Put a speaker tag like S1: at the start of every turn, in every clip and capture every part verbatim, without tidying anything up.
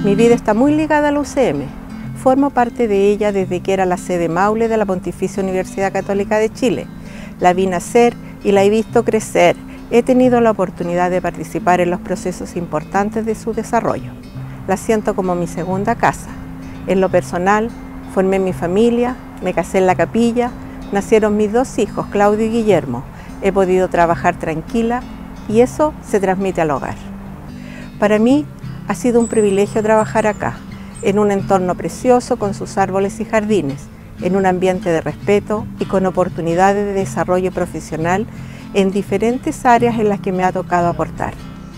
S1: Mi vida está muy ligada a la U C M. Formo parte de ella desde que era la sede Maule de la Pontificia Universidad Católica de Chile. La vi nacer y la he visto crecer. He tenido la oportunidad de participar en los procesos importantes de su desarrollo. La siento como mi segunda casa. En lo personal, formé mi familia, me casé en la capilla, nacieron mis dos hijos, Claudio y Guillermo. He podido trabajar tranquila y eso se transmite al hogar. Para mí ha sido un privilegio trabajar acá, en un entorno precioso con sus árboles y jardines, en un ambiente de respeto y con oportunidades de desarrollo profesional en diferentes áreas en las que me ha tocado aportar.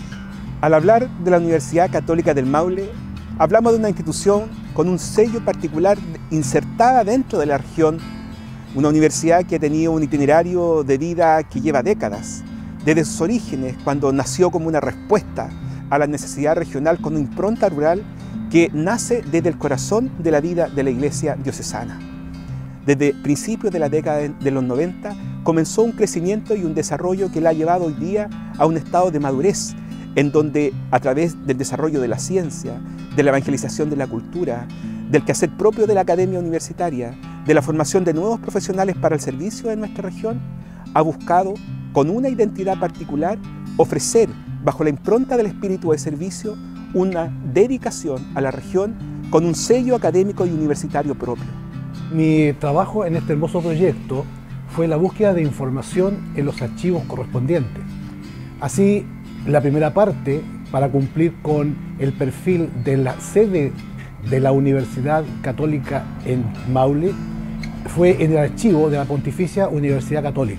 S2: Al hablar de la Universidad Católica del Maule, hablamos de una institución con un sello particular insertada dentro de la región, una universidad que ha tenido un itinerario de vida que lleva décadas, desde sus orígenes, cuando nació como una respuesta a la necesidad regional con una impronta rural que nace desde el corazón de la vida de la Iglesia diocesana. Desde principios de la década de los noventa comenzó un crecimiento y un desarrollo que la ha llevado hoy día a un estado de madurez, en donde a través del desarrollo de la ciencia, de la evangelización de la cultura, del quehacer propio de la academia universitaria, de la formación de nuevos profesionales para el servicio de nuestra región, ha buscado, con una identidad particular, ofrecer, bajo la impronta del espíritu de servicio, una dedicación a la región con un sello académico y universitario propio.
S3: Mi trabajo en este hermoso proyecto fue la búsqueda de información en los archivos correspondientes. Así, la primera parte, para cumplir con el perfil de la sede de la Universidad Católica en Maule, fue en el archivo de la Pontificia Universidad Católica.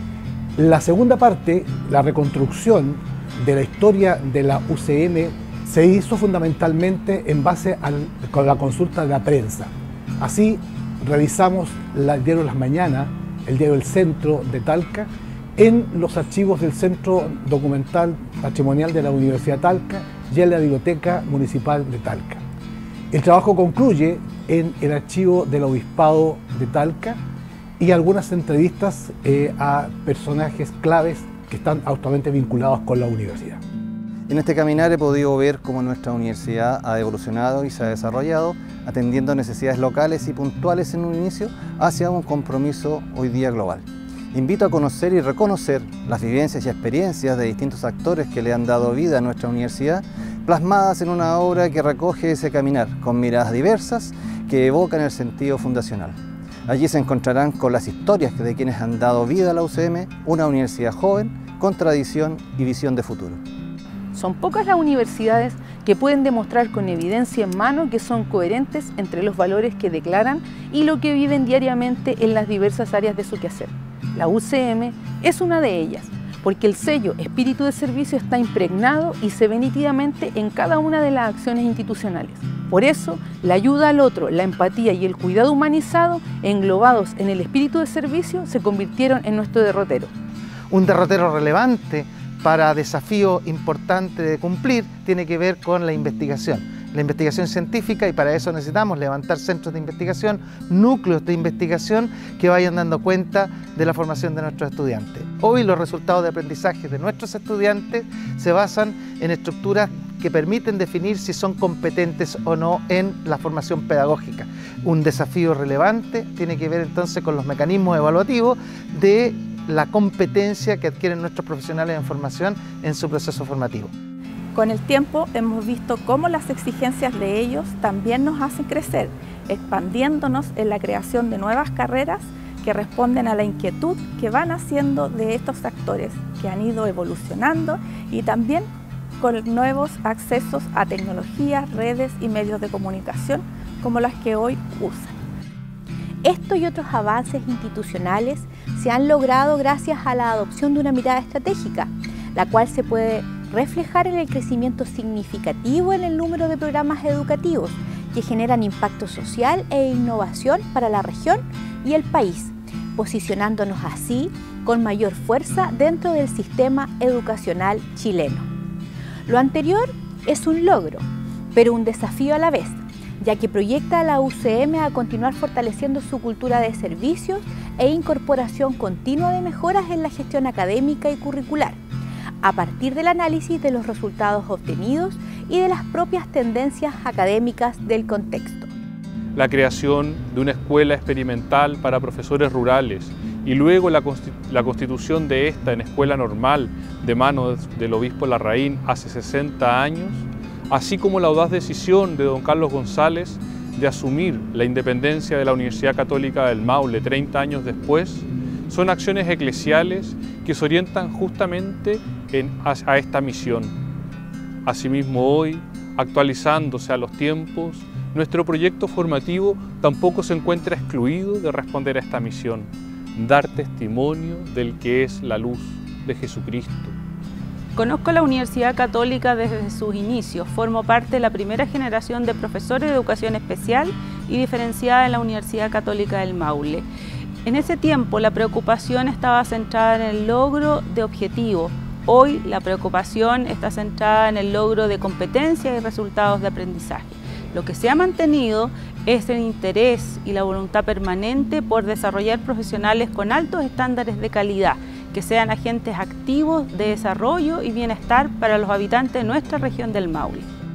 S3: La segunda parte, la reconstrucción de la historia de la U C M, se hizo fundamentalmente en base a la consulta de la prensa. Así, revisamos el diario Las Mañanas, el diario El Centro de Talca, en los archivos del Centro Documental Patrimonial de la Universidad de Talca y en la Biblioteca Municipal de Talca. El trabajo concluye en el archivo del Obispado de Talca y algunas entrevistas eh, a personajes claves que están altamente vinculados con la universidad.
S4: En este caminar he podido ver cómo nuestra universidad ha evolucionado y se ha desarrollado, atendiendo necesidades locales y puntuales en un inicio hacia un compromiso hoy día global. Invito a conocer y reconocer las vivencias y experiencias de distintos actores que le han dado vida a nuestra universidad, plasmadas en una obra que recoge ese caminar con miradas diversas que evocan el sentido fundacional. Allí se encontrarán con las historias de quienes han dado vida a la U C M, una universidad joven con tradición y visión de futuro.
S5: Son pocas las universidades que pueden demostrar con evidencia en mano que son coherentes entre los valores que declaran y lo que viven diariamente en las diversas áreas de su quehacer. La U C M es una de ellas, porque el sello espíritu de servicio está impregnado y se ve nítidamente en cada una de las acciones institucionales. Por eso, la ayuda al otro, la empatía y el cuidado humanizado, englobados en el espíritu de servicio, se convirtieron en nuestro derrotero.
S6: Un derrotero relevante para desafío importante de cumplir tiene que ver con la investigación. La investigación científica, y para eso necesitamos levantar centros de investigación, núcleos de investigación que vayan dando cuenta de la formación de nuestros estudiantes. Hoy los resultados de aprendizaje de nuestros estudiantes se basan en estructuras que permiten definir si son competentes o no en la formación pedagógica. Un desafío relevante tiene que ver entonces con los mecanismos evaluativos de la competencia que adquieren nuestros profesionales en formación en su proceso formativo.
S7: Con el tiempo hemos visto cómo las exigencias de ellos también nos hacen crecer, expandiéndonos en la creación de nuevas carreras que responden a la inquietud que van haciendo de estos actores que han ido evolucionando y también con nuevos accesos a tecnologías, redes y medios de comunicación como las que hoy usan.
S8: Estos y otros avances institucionales se han logrado gracias a la adopción de una mirada estratégica, la cual se puede reflejar en el crecimiento significativo en el número de programas educativos que generan impacto social e innovación para la región y el país, posicionándonos así con mayor fuerza dentro del sistema educacional chileno. Lo anterior es un logro, pero un desafío a la vez, ya que proyecta a la U C M a continuar fortaleciendo su cultura de servicios e incorporación continua de mejoras en la gestión académica y curricular, a partir del análisis de los resultados obtenidos y de las propias tendencias académicas del contexto.
S9: La creación de una escuela experimental para profesores rurales y luego la, constitu la constitución de esta en escuela normal de manos del obispo Larraín hace sesenta años, así como la audaz decisión de don Carlos González de asumir la independencia de la Universidad Católica del Maule treinta años después, son acciones eclesiales que se orientan justamente en, a, a esta misión. Asimismo hoy, actualizándose a los tiempos, nuestro proyecto formativo tampoco se encuentra excluido de responder a esta misión, dar testimonio del que es la luz de Jesucristo.
S10: Conozco la Universidad Católica desde sus inicios, formo parte de la primera generación de profesores de educación especial y diferenciada en la Universidad Católica del Maule. En ese tiempo la preocupación estaba centrada en el logro de objetivos. Hoy la preocupación está centrada en el logro de competencias y resultados de aprendizaje. Lo que se ha mantenido es el interés y la voluntad permanente por desarrollar profesionales con altos estándares de calidad, que sean agentes activos de desarrollo y bienestar para los habitantes de nuestra región del Maule.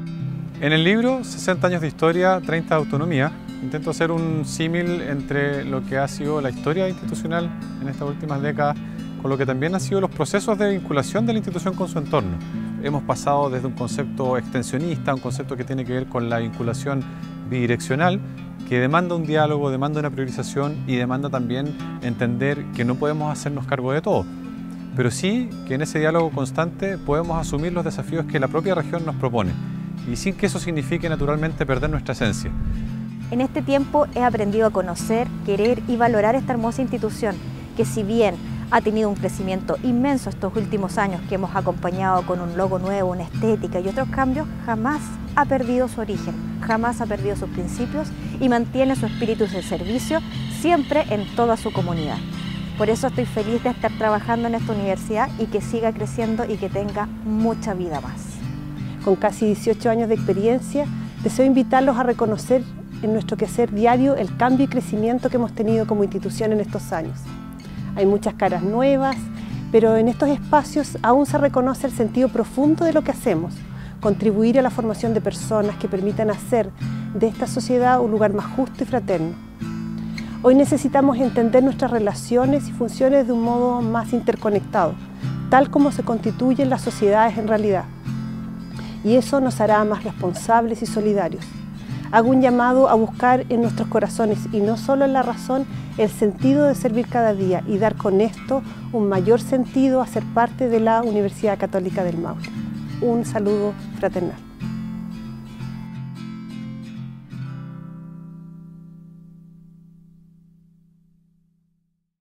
S11: En el libro sesenta años de historia, treinta de autonomía, intento hacer un símil entre lo que ha sido la historia institucional en estas últimas décadas con lo que también han sido los procesos de vinculación de la institución con su entorno. Hemos pasado desde un concepto extensionista, un concepto que tiene que ver con la vinculación bidireccional, que demanda un diálogo, demanda una priorización y demanda también entender que no podemos hacernos cargo de todo, pero sí que en ese diálogo constante podemos asumir los desafíos que la propia región nos propone y sin que eso signifique naturalmente perder nuestra esencia.
S8: En este tiempo he aprendido a conocer, querer y valorar esta hermosa institución, que si bien ha tenido un crecimiento inmenso estos últimos años que hemos acompañado con un logo nuevo, una estética y otros cambios, jamás ha perdido su origen, jamás ha perdido sus principios y mantiene su espíritu de servicio siempre en toda su comunidad. Por eso estoy feliz de estar trabajando en esta universidad y que siga creciendo y que tenga mucha vida más.
S12: Con casi dieciocho años de experiencia, deseo invitarlos a reconocer en nuestro quehacer diario el cambio y crecimiento que hemos tenido como institución en estos años. Hay muchas caras nuevas, pero en estos espacios aún se reconoce el sentido profundo de lo que hacemos, contribuir a la formación de personas que permitan hacer de esta sociedad un lugar más justo y fraterno. Hoy necesitamos entender nuestras relaciones y funciones de un modo más interconectado, tal como se constituyen las sociedades en realidad. Y eso nos hará más responsables y solidarios. Hago un llamado a buscar en nuestros corazones, y no solo en la razón, el sentido de servir cada día y dar con esto un mayor sentido a ser parte de la Universidad Católica del Maule. Un saludo fraternal.